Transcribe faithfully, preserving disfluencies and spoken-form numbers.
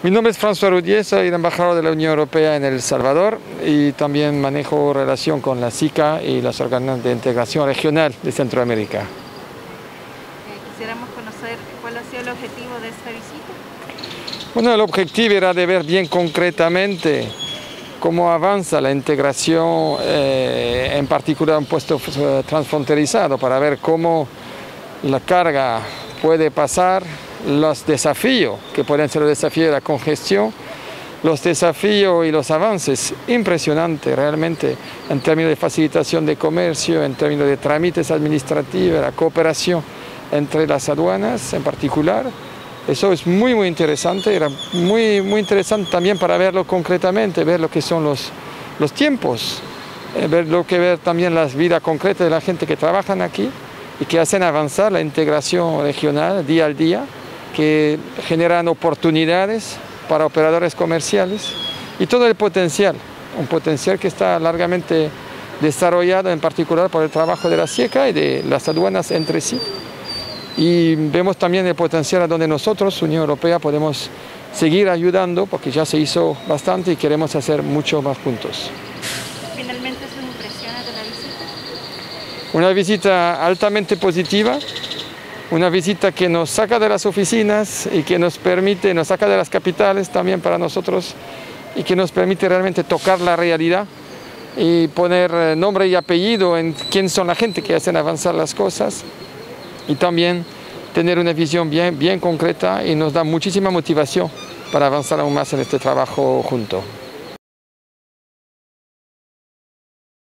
Mi nombre es François Roudier, soy el embajador de la Unión Europea en El Salvador y también manejo relación con la SICA y las órganos de integración regional de Centroamérica. Eh, quisiéramos conocer cuál ha sido el objetivo de esta visita. Bueno, el objetivo era de ver bien concretamente cómo avanza la integración, eh, en particular un puesto transfronterizado, para ver cómo la carga puede pasar, los desafíos, que pueden ser los desafíos de la congestión, los desafíos y los avances impresionantes realmente en términos de facilitación de comercio, en términos de trámites administrativos, la cooperación entre las aduanas en particular. Eso es muy muy interesante, era muy, muy interesante también para verlo concretamente, ver lo que son los, los tiempos, eh, ver lo que ver también las vidas concretas de la gente que trabajan aquí y que hacen avanzar la integración regional día al día, que generan oportunidades para operadores comerciales y todo el potencial, un potencial que está largamente desarrollado en particular por el trabajo de la SICA y de las aduanas entre sí. Y vemos también el potencial a donde nosotros, Unión Europea, podemos seguir ayudando porque ya se hizo bastante y queremos hacer mucho más juntos. Finalmente, sus impresiones de la visita. Una visita altamente positiva. Una visita que nos saca de las oficinas y que nos permite, nos saca de las capitales también para nosotros y que nos permite realmente tocar la realidad y poner nombre y apellido en quién son la gente que hacen avanzar las cosas y también tener una visión bien, bien concreta y nos da muchísima motivación para avanzar aún más en este trabajo junto.